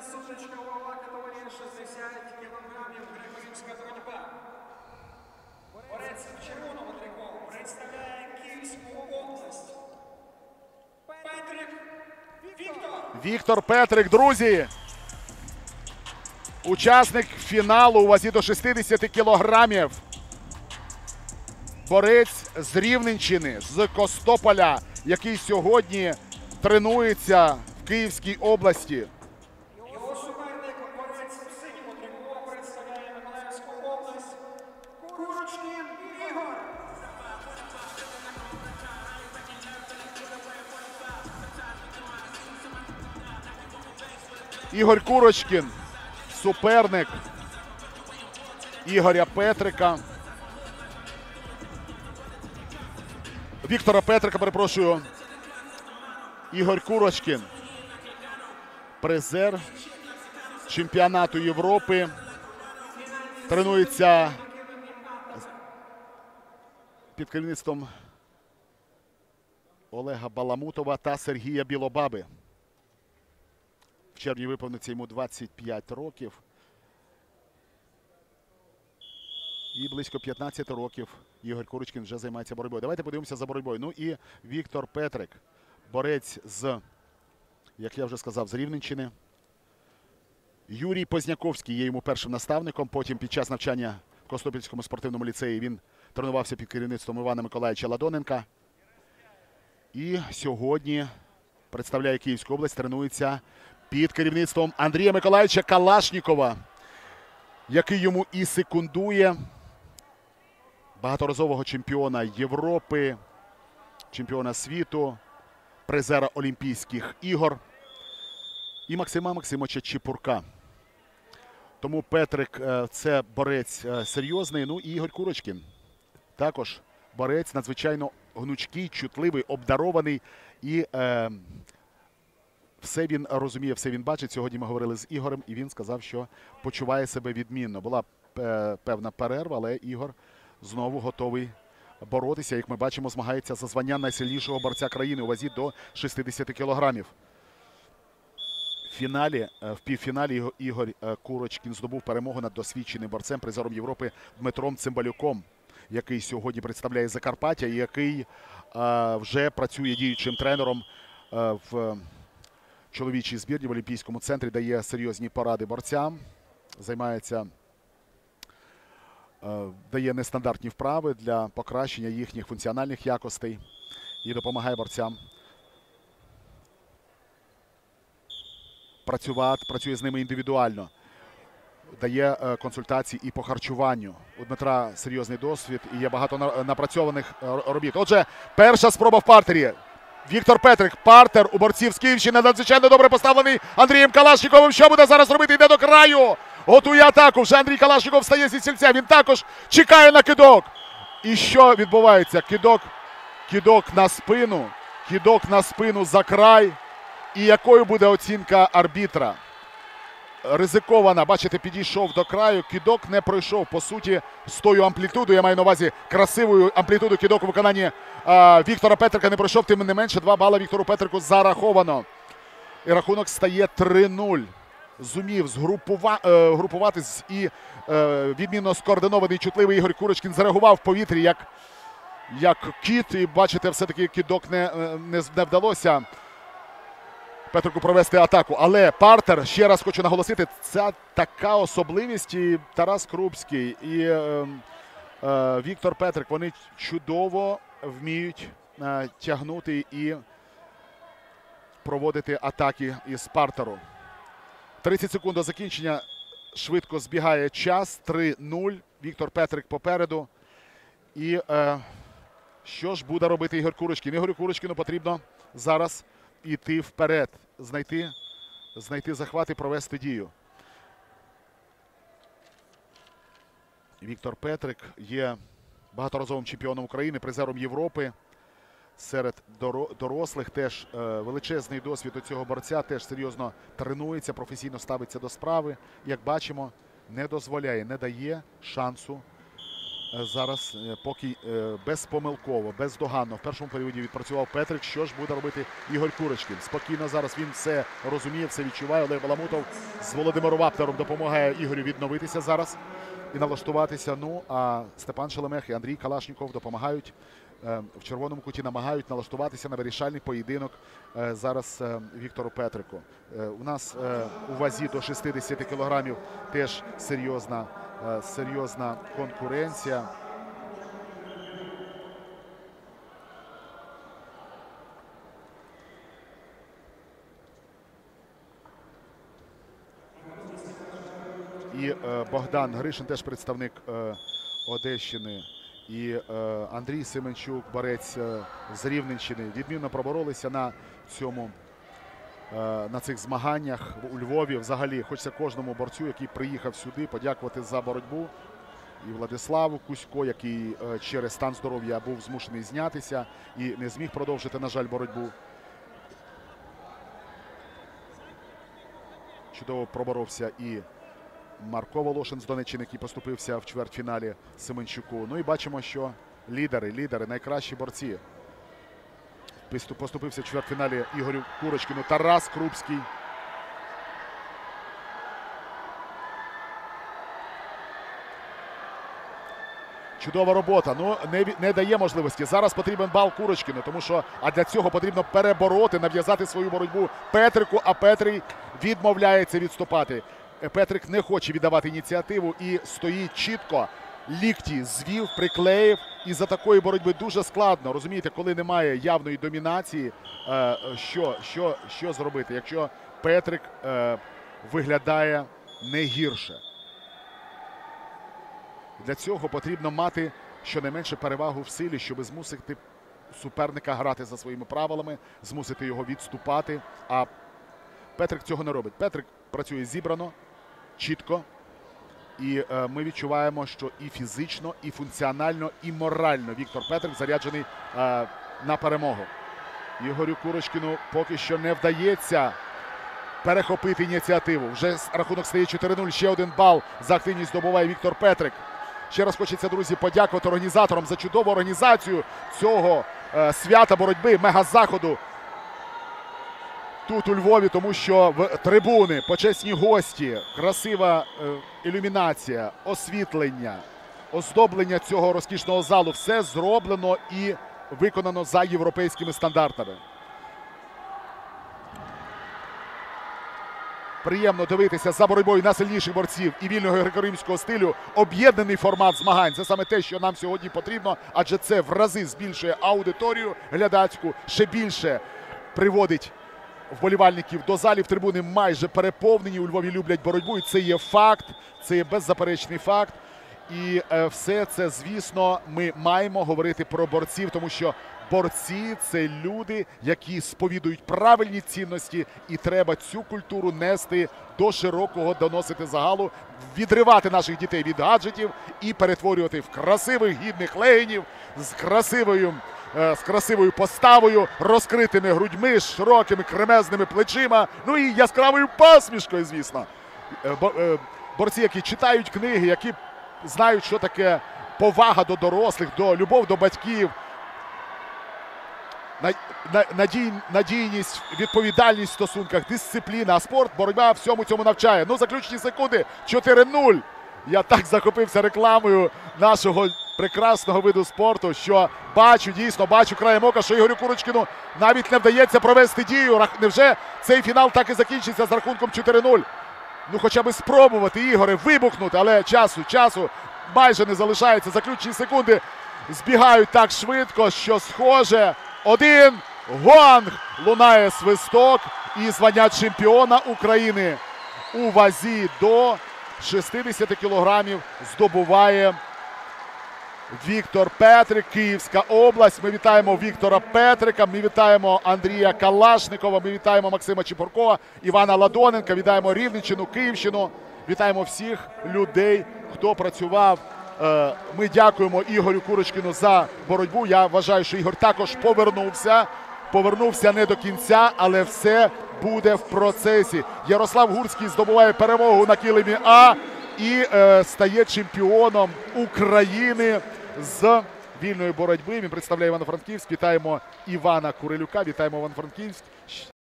сутичка вага категорії 60 кілограмів греко-римська боротьба. Борець в червоному трико представляє Київську область. Петрик Віктор. Віктор Петрик, друзі. Учасник фіналу у вазі до 60 кілограмів. Борець з Рівненщини, з Костополя, який сьогодні тренується в Київській області. Його суперник, борець в синьому трико, представляє Миколаївську область. Курочкін Ігор. Ігор Курочкін, суперник Ігоря Петрика. Віктора Петрика, перепрошую. Ігор Курочкін, призер чемпіонату Європи. Тренується під керівництвом Олега Баламутова та Сергія Білобаби. В червні виповниться йому 25 років. І близько 15 років Ігор Курочкін вже займається боротьбою. Давайте подивимося за боротьбою. Ну і Віктор Петрик, борець з, як я вже сказав, з Рівненщини. Юрій Позняковський є йому першим наставником. Потім під час навчання в Костопільському спортивному ліцеї він тренувався під керівництвом Івана Миколаївича Ладоненка. І сьогодні представляє Київську область, тренується під керівництвом Андрія Миколаївича Калашнікова, який йому і секундує, багаторазового чемпіона Європи, чемпіона світу, призера Олімпійських ігор і Максима Максимовича Чепурка. Тому Петрик – це борець серйозний. Ну і Ігор Курочкін також борець надзвичайно гнучкий, чутливий, обдарований і все він розуміє, все він бачить. Сьогодні ми говорили з Ігорем, і він сказав, що почуває себе відмінно. Була певна перерва, але Ігор знову готовий боротися. Як ми бачимо, змагається за звання найсильнішого борця країни у вазі до 60 кілограмів. В півфіналі Ігор Курочкін здобув перемогу над досвідченим борцем, призером Європи Дмитром Цимбалюком, який сьогодні представляє Закарпаття і який вже працює діючим тренером в чоловічій збірні в Олімпійському центрі, дає серйозні поради борцям, дає нестандартні вправи для покращення їхніх функціональних якостей і допомагає борцям працює з ними індивідуально, дає консультації і по харчуванню. У Дмитра серйозний досвід і є багато напрацьованих робіт. Отже, перша спроба в партері. Віктор Петрик, партер у борців з Київщини, надзвичайно добре поставлений Андрієм Калашніковим. Що буде зараз робити? Йде до краю, готує атаку. Вже Андрій Калашніков встає зі стільця, він також чекає на кидок. І що відбувається? Кидок на спину за край. І якою буде оцінка арбітра? Ризикована, бачите, підійшов до краю, кидок не пройшов, по суті, з тою амплітудою, я маю на увазі красивою амплітуду кидок у виконанні Віктора Петрика не пройшов, тим не менше 2 бали Віктору Петрику зараховано. І рахунок стає 3-0. Зумів групуватись і відмінно скоординований, чутливий Ігор Курочкін зареагував в повітрі як кіт, і бачите, все-таки кидок не вдалося Петрику провести атаку. Але партер, ще раз хочу наголосити, це така особливість. І Тарас Крупський, і Віктор Петрик, вони чудово вміють тягнути і проводити атаки із партеру. 30 секунд до закінчення. Швидко збігає час. 3-0. Віктор Петрик попереду. І що ж буде робити Ігор Курочкін? Ігорю Курочкіну потрібно зараз іти вперед, знайти захват і провести дію. Віктор Петрик є багаторазовим чемпіоном України, призером Європи. Серед дорослих теж величезний досвід у цього борця, теж серйозно тренується, професійно ставиться до справи. Як бачимо, не дозволяє, не дає шансу зараз поки безпомилково, бездоганно в першому періоді відпрацював Петрик. Що ж буде робити Ігор Курочкін? Спокійно зараз він все розуміє, все відчуває. Олег Баламутов з Володимиром Вапнером допомагає Ігорю відновитися зараз і налаштуватися. Ну, а Степан Шелемех і Андрій Калашніков допомагають в червоному куті, намагають налаштуватися на вирішальний поєдинок зараз Віктору Петрику. У нас у вазі до 60 кілограмів теж серйозна конкуренція. І Богдан Гришин, теж представник Одещини. І Андрій Семенчук, борець з Рівненщини, відмінно проборолися на цих змаганнях у Львові. Взагалі, хочеться кожному борцю, який приїхав сюди, подякувати за боротьбу. І Владиславу Кузько, який через стан здоров'я був змушений знятися і не зміг продовжити, на жаль, боротьбу. Чудово проборовся і Марко Волошин з Донеччини, який поступився в чвертьфіналі Семенчуку. Ну і бачимо, що лідери, найкращі борці. Поступився в чвертьфіналі Ігорю Курочкіну Тарас Крупський. Чудова робота. Ну, не дає можливості. Зараз потрібен бал Курочкіну, тому що для цього потрібно перебороти, нав'язати свою боротьбу Петрику, а Петрий відмовляється відступати. Петрик не хоче віддавати ініціативу і стоїть чітко, лікті звів, приклеїв. І за такої боротьби дуже складно. Розумієте, коли немає явної домінації, що зробити, якщо Петрик виглядає не гірше. Для цього потрібно мати щонайменше перевагу в силі, щоб змусити суперника грати за своїми правилами, змусити його відступати. А Петрик цього не робить. Петрик працює зібрано, чітко. І ми відчуваємо, що і фізично, і функціонально, і морально Віктор Петрик заряджений на перемогу. Ігорю Курочкіну поки що не вдається перехопити ініціативу. Вже рахунок стає 4-0. Ще один бал за активність здобуває Віктор Петрик. Ще раз хочеться, друзі, подякувати організаторам за чудову організацію цього свята боротьби, мегазаходу тут у Львові, тому що в трибуни, почесні гості, красива ілюмінація, освітлення, оздоблення цього розкішного залу – все зроблено і виконано за європейськими стандартами. Приємно дивитися за боротьбою найсильніших борців і вільного греко-римського стилю. Об'єднаний формат змагань – це саме те, що нам сьогодні потрібно, адже це в рази збільшує аудиторію глядацьку, ще більше приводить вболівальників до залів. Трибуни майже переповнені, у Львові люблять боротьбу, і це є факт, це є беззаперечний факт. І все це, звісно, ми маємо говорити про борців, тому що борці – це люди, які сповідують правильні цінності, і треба цю культуру нести до широкого, доносити загалу, відривати наших дітей від гаджетів і перетворювати в красивих, гідних легенів з красивою поставою, розкритими грудьми, широкими кремезними плечима, ну і яскравою посмішкою, звісно. Борці, які читають книги, які знають, що таке повага до дорослих, любов до батьків, надійність, відповідальність в стосунках, дисципліна, а спорт, боротьба всьому цьому навчає. Ну, заключні секунди, 4-0. Я так захопився рекламою нашого прекрасного виду спорту, що дійсно бачу краєм ока, що Ігорю Курочкіну навіть не вдається провести дію. Невже цей фінал так і закінчиться з рахунком 4-0? Ну, хоча б спробувати, Ігоре, вибухнути, але часу майже не залишається. Заключні секунди збігають так швидко, що схоже. Один гонг, лунає свисток, і звання чемпіона України у вазі до 60 кілограмів здобуває Віктор Петрик, Київська область. Ми вітаємо Віктора Петрика, ми вітаємо Андрія Калашникова, ми вітаємо Максима Чепуркова, Івана Ладоненка, вітаємо Рівненщину, Київщину, вітаємо всіх людей, хто працював. Ми дякуємо Ігорю Курочкіну за боротьбу. Я вважаю, що Ігор також повернувся не до кінця, але все буде в процесі. Ярослав Гурський здобуває перемогу на килимі А. і стає чемпіоном України з вільної боротьби. Він представляє Івано-Франківськ. Вітаємо Івана Курилюка. Вітаємо Івано-Франківськ.